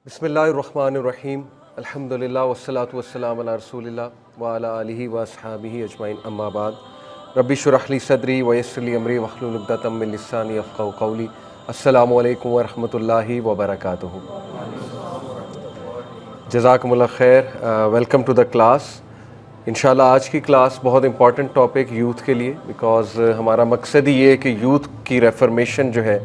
बिस्मिल्लाहिर्रहमानिर्रहीम अल्हम्दुलिल्लाह वस्सलातु वस्सलाम अला रसूलिल्लाह व अला आलिहि व अस्हाबिहि अजमईन अम्मा बाद रब्बि शुरह ली सदरी व यस्सिर ली अमरी वहलुल उक़दतम मिन लिसानी यफ़क़हू क़ौली। अस्सलामु अलैकुम व रहमतुल्लाहि व बरकातुहू। जज़ाकुमुल्लाह खैर। Welcome to the class. इंशाल्लाह आज की क्लास बहुत इंपॉर्टेंट टॉपिक यूथ के लिए, बिकॉज़ हमारा मकसद ही ये है कि यूथ की रेफर्मेशन जो है,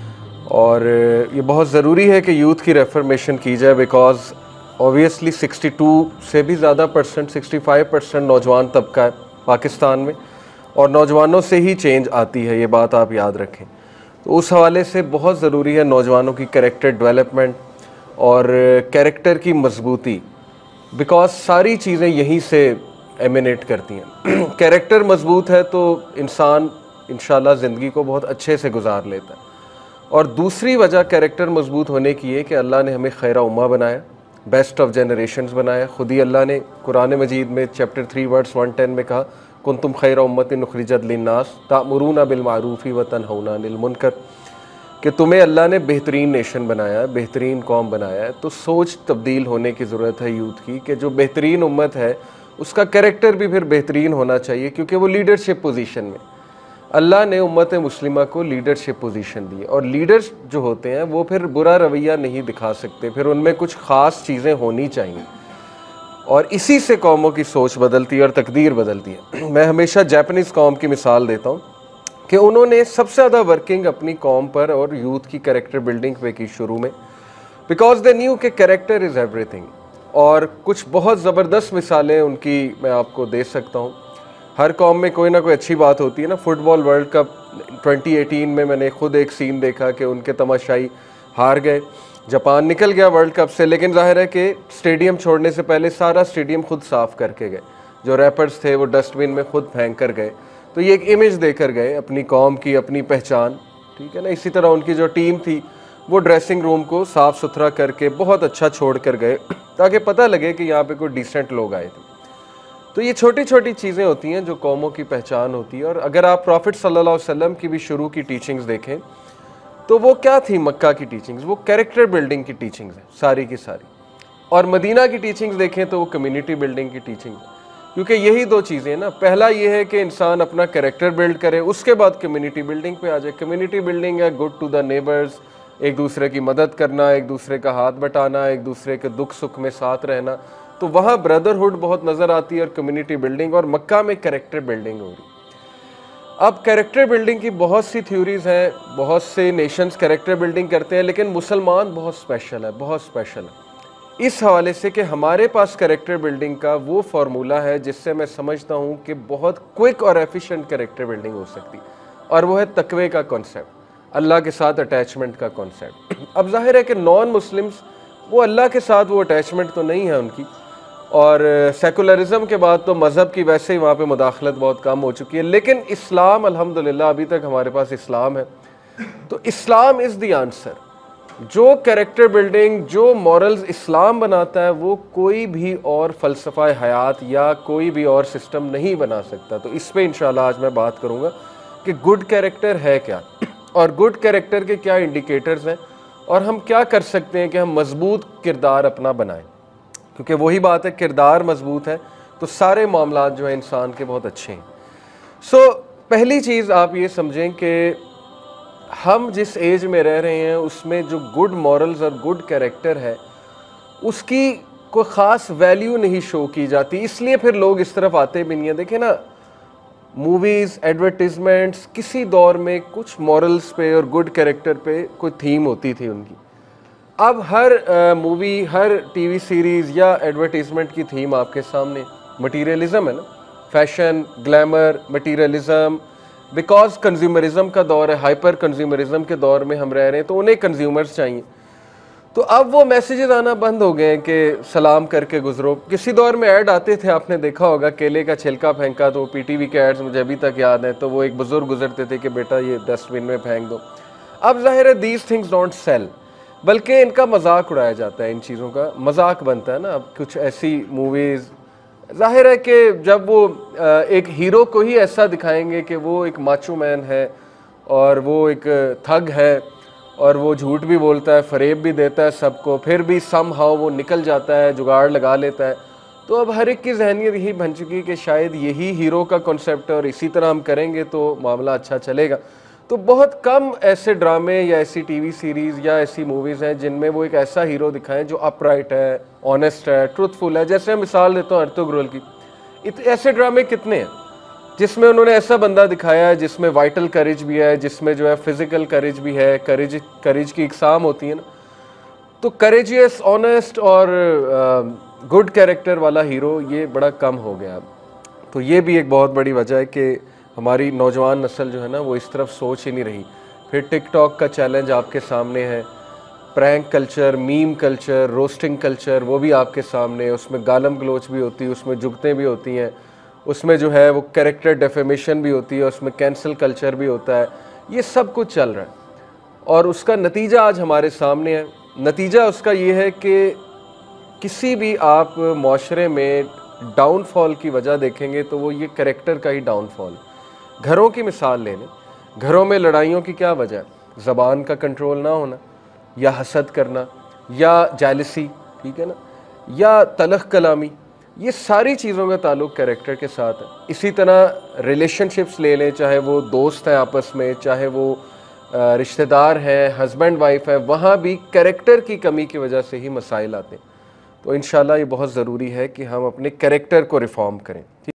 और ये बहुत ज़रूरी है कि यूथ की रेफर्मेशन की जाए, बिकॉज़ ऑब्वियसली 62 से भी ज़्यादा परसेंट 65% नौजवान तबका है पाकिस्तान में, और नौजवानों से ही चेंज आती है, ये बात आप याद रखें। तो उस हवाले से बहुत ज़रूरी है नौजवानों की कैरेक्टर डेवलपमेंट और कैरेक्टर की मजबूती, बिकॉज़ सारी चीज़ें यहीं से एमिनेट करती हैं। कैरेक्टर मजबूत है तो इंसान इंशाल्लाह ज़िंदगी को बहुत अच्छे से गुजार लेता है। और दूसरी वजह कैरेक्टर मजबूत होने की है कि अल्लाह ने हमें खैरा उम्मा बनाया, बेस्ट ऑफ जनरेशन्स बनाया। खुद ही अल्लाह ने कुरान मजीद में चैप्टर 3 वर्स 110 में कहा, कुंतुम खैरा उम्मतिन उखरिजत लिन्नास तामुरूना बिल मारूफी व तनहौना अनिल मुनकर, कि तुम्हें अल्लाह ने बेहतरीन नेशन बनाया है, बेहतरीन कौम बनाया है। तो सोच तब्दील होने की ज़रूरत है यूथ की, कि जो बेहतरीन उम्मत है उसका कैरेक्टर भी फिर बेहतरीन होना चाहिए, क्योंकि वो लीडरशिप पोजीशन में, अल्लाह ने उम्मत मुस्लिमा को लीडरशिप पोजीशन दी, और लीडर्स जो होते हैं वो फिर बुरा रवैया नहीं दिखा सकते, फिर उनमें कुछ ख़ास चीज़ें होनी चाहिए, और इसी से कौमों की सोच बदलती है और तकदीर बदलती है। मैं हमेशा जापानीज़ कौम की मिसाल देता हूँ कि उन्होंने सबसे ज़्यादा वर्किंग अपनी कौम पर और यूथ की कैरेक्टर बिल्डिंग पे की शुरू में, बिकॉज दे न्यू कि कैरेक्टर इज़ एवरीथिंग। और कुछ बहुत ज़बरदस्त मिसालें उनकी मैं आपको दे सकता हूँ। हर कौम में कोई ना कोई अच्छी बात होती है ना। फुटबॉल वर्ल्ड कप 2018 में मैंने खुद एक सीन देखा कि उनके तमाशाई हार गए, जापान निकल गया वर्ल्ड कप से, लेकिन जाहिर है कि स्टेडियम छोड़ने से पहले सारा स्टेडियम खुद साफ़ करके गए, जो रैपर्स थे वो डस्टबिन में खुद फेंक कर गए। तो ये एक इमेज देकर गए अपनी कौम की, अपनी पहचान, ठीक है ना। इसी तरह उनकी जो टीम थी वो ड्रेसिंग रूम को साफ़ सुथरा करके बहुत अच्छा छोड़ कर गए, ताकि पता लगे कि यहाँ पे कोई डिसेंट लोग आए थे। तो ये छोटी छोटी चीज़ें होती हैं जो कौमों की पहचान होती है। और अगर आप प्रॉफिट सल्लल्लाहु अलैहि वसल्लम की भी शुरू की टीचिंग्स देखें तो वो क्या थी, मक्का की टीचिंग्स, वो कैरेक्टर बिल्डिंग की टीचिंग्स हैं सारी की सारी। और मदीना की टीचिंग्स देखें तो वो कम्युनिटी बिल्डिंग की टीचिंग्स हैं, क्योंकि यही दो चीज़ें हैं ना। पहला ये है कि इंसान अपना कैरेक्टर बिल्ड करे, उसके बाद कम्युनिटी बिल्डिंग पे आ जाए। कम्युनिटी बिल्डिंग है गुड टू द नेबर्स, एक दूसरे की मदद करना, एक दूसरे का हाथ बटाना, एक दूसरे के दुख सुख में साथ रहना। तो वहाँ ब्रदरहुड बहुत नज़र आती है और कम्युनिटी बिल्डिंग, और मक्का में कैरेक्टर बिल्डिंग हो रही। अब कैरेक्टर बिल्डिंग की बहुत सी थ्योरीज हैं, बहुत से नेशंस कैरेक्टर बिल्डिंग करते हैं, लेकिन मुसलमान बहुत स्पेशल है, बहुत स्पेशल है इस हवाले से कि हमारे पास कैरेक्टर बिल्डिंग का वो फार्मूला है जिससे मैं समझता हूँ कि बहुत क्विक और एफिशिएंट कैरेक्टर बिल्डिंग हो सकती है, और वो है तकवे का कॉन्सेप्ट, अल्लाह के साथ अटैचमेंट का कॉन्सेप्ट। अब जाहिर है कि नॉन मुस्लिम्स वो अल्लाह के साथ वो अटैचमेंट तो नहीं है उनकी, और सेकुलरिज्म के बाद तो मज़हब की वैसे ही वहाँ पे मुदाखलत बहुत कम हो चुकी है, लेकिन इस्लाम अल्हम्दुलिल्लाह अभी तक हमारे पास इस्लाम है। तो इस्लाम इज़ द आंसर। जो कैरेक्टर बिल्डिंग, जो मॉरल्स इस्लाम बनाता है वो कोई भी और फ़लसफ़ा हयात या कोई भी और सिस्टम नहीं बना सकता। तो इस पर इंशाल्लाह आज मैं बात करूँगा कि गुड कैरेक्टर है क्या, और गुड कैरेक्टर के क्या इंडिकेटर्स हैं, और हम क्या कर सकते हैं कि हम मजबूत किरदार अपना बनाएं। क्योंकि वही बात है, किरदार मजबूत है तो सारे मामलात जो है इंसान के बहुत अच्छे हैं। सो पहली चीज़ आप ये समझें कि हम जिस एज में रह रहे हैं उसमें जो गुड मॉरल्स और गुड कैरेक्टर है उसकी कोई ख़ास वैल्यू नहीं शो की जाती, इसलिए फिर लोग इस तरफ आते भी नहीं हैं। देखें ना, मूवीज़, एडवर्टिजमेंट्स, किसी दौर में कुछ मॉरल्स पे और गुड कैरेक्टर पे कोई थीम होती थी उनकी। अब हर मूवी, हर टीवी सीरीज़ या एडवर्टीज़मेंट की थीम आपके सामने मटीरियलिज़म है ना, fashion, glamour, materialism, because consumerism का दौर है, हाइपर कंज्यूमरिज़म के दौर में हम रह रहे हैं, तो उन्हें कंज्यूमर्स चाहिए। तो अब वो मैसेजेस आना बंद हो गए हैं कि सलाम करके गुजरो। किसी दौर में ऐड आते थे, आपने देखा होगा, केले का छिलका फेंका, तो पीटीवी के एड्स मुझे अभी तक याद है, तो वो एक बुजुर्ग गुजरते थे कि बेटा ये डस्टबिन में फेंक दो। अब जाहिर है दीज थिंग्स डोंट सेल, बल्कि इनका मजाक उड़ाया जाता है, इन चीज़ों का मजाक बनता है ना। अब कुछ ऐसी मूवीज़, जाहिर है कि जब वो एक हीरो को ही ऐसा दिखाएंगे कि वो एक माचो मैन है और वो एक थग है, और वो झूठ भी बोलता है, फरेब भी देता है सबको, फिर भी समहाउ वो निकल जाता है, जुगाड़ लगा लेता है। तो अब हर एक की जहनीत यही बन चुकी है कि शायद यही हीरो का कॉन्सेप्ट है और इसी तरह हम करेंगे तो मामला अच्छा चलेगा। तो बहुत कम ऐसे ड्रामे या ऐसी टीवी सीरीज़ या ऐसी मूवीज़ हैं जिनमें वो एक ऐसा हीरो दिखाएं जो अपराइट है, ऑनेस्ट है, ट्रूथफुल है। जैसे मैं मिसाल देता हूँ अर्तुगरुल की, ऐसे ड्रामे कितने हैं जिसमें उन्होंने ऐसा बंदा दिखाया है जिसमें वाइटल करेज भी है, जिसमें जो है फिजिकल करेज भी है, करेज की इकसाम होती है ना। तो करेजियस, ऑनेस्ट और गुड कैरेक्टर वाला हीरो ये बड़ा कम हो गया। तो ये भी एक बहुत बड़ी वजह है कि हमारी नौजवान नस्ल जो है ना वो इस तरफ सोच ही नहीं रही। फिर टिकटॉक का चैलेंज आपके सामने है, prank culture, meme culture, roasting culture, वो भी आपके सामने है। उसमें गालम गलोच भी होती है, उसमें जुगतें भी होती हैं, उसमें जो है वो कैरेक्टर डेफेमेशन भी होती है, उसमें कैंसिल कल्चर भी होता है। ये सब कुछ चल रहा है और उसका नतीजा आज हमारे सामने है। नतीजा उसका ये है कि किसी भी आप माशरे में डाउनफॉल की वजह देखेंगे तो वो ये कैरेक्टर का ही डाउनफॉल है। घरों की मिसाल ले लें, घरों में लड़ाइयों की क्या वजह है? ज़बान का कंट्रोल ना होना, या हसद करना, या जेलसी, ठीक है ना, या तलख कलामी। ये सारी चीज़ों का ताल्लुक कैरेक्टर के साथ है। इसी तरह रिलेशनशिप्स ले लें, चाहे वो दोस्त हैं आपस में, चाहे वो रिश्तेदार हैं, हस्बैंड वाइफ है, वहाँ भी कैरेक्टर की कमी की वजह से ही मसाइल आते हैं। तो इंशाल्लाह ये बहुत ज़रूरी है कि हम अपने कैरेक्टर को रिफॉर्म करें।